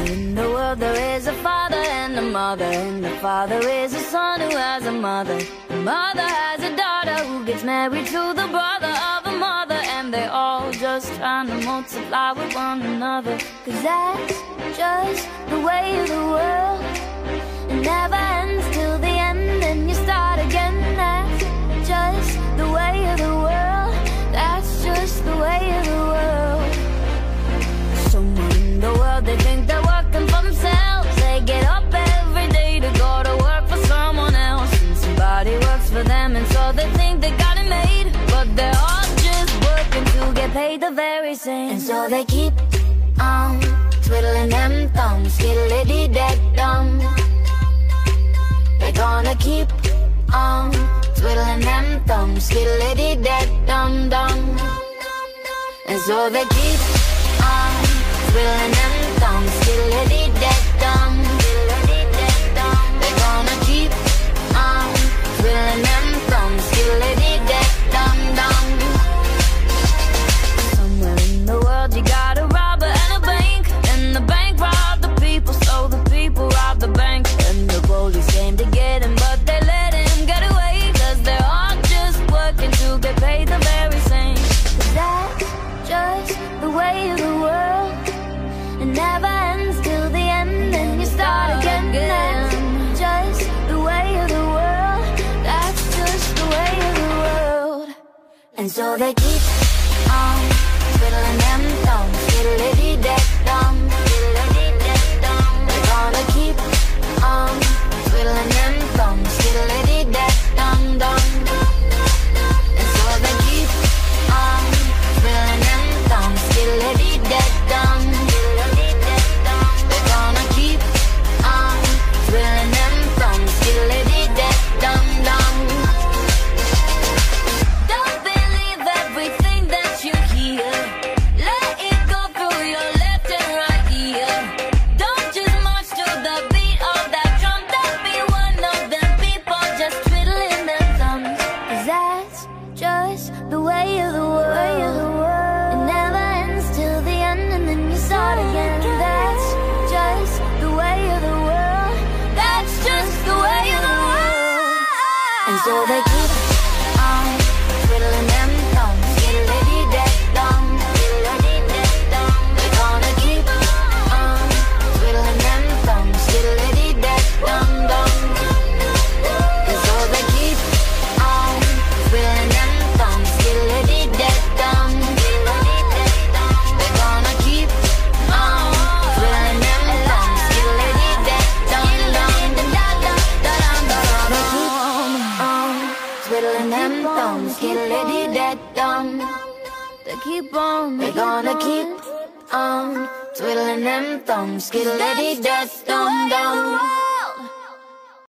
in the world there is a father and a mother, and the father is a son who has a mother. The mother has a daughter who gets married to the brother of a mother, and they're all just trying to multiply with one another. 'Cause that's just the way of the world. It never ends till the end and you start again. That's just the way of the world. That's just the way of the world. Somewhere in the world they think they're working for themselves. They get up every day to go to work for someone else, and somebody works for them, and so they think they got it made. But they're all just working to get paid the very same. And so they keep on twiddling them thumbs, skiddly-dee-dee-dum. They're gonna keep on twiddling them thumbs, skiddly-dee-dee-dum-dum. And so they keep on twiddling them thumbs, skiddly-dee-dee-dum. They're gonna keep on twiddling them thumbs, skiddly-dee-dee-dum-dum. Somewhere in the world you got a robber and a bank, and the bank robbed the people, so the people robbed the bank. And the police came to get him, but they let him get away, 'cause they're all just working to get paid the very same. 'Cause that's just the way of the world. It never ends till the end and you start again. That's just the way of the world. That's just the way of the world. And so they keep on twiddling them thumbs, skiddly-dee-dee-dum. They're gonna keep on twiddling them thumbs, skiddly-dee-dee-dum-dum. And so they keep on twiddling them thumbs, skiddly-dee-dee-dum. They're gonna keep on twiddling them thumbs, skiddly-dee-dee-dum-dum. Don't believe everything that you hear. Let it go through your left and right ear. Don't just march to the beat of that drum. Don't be one of them people just twiddling their thumbs. 'Cause that's just the way of the world. It never ends till the end and then you start again. That's just the way of the world. That's just the way of the world. And so they keep on twiddling them thumbs, skiddly-dee-dee-dum. They're gonna keep on twiddling them thumbs, skiddly-dee-dee-dum-dum. And so they keep on twiddling them thumbs, skiddly-dee-dee-dum. They're gonna keep on twiddling them thumbs, skiddly-dee-dee-dum-dum. Twiddling them thumbs, skiddly-dee-dee-dum. They keep on, they're gonna keep on twiddling them thumbs, skiddly-dee-dee-dum-dum.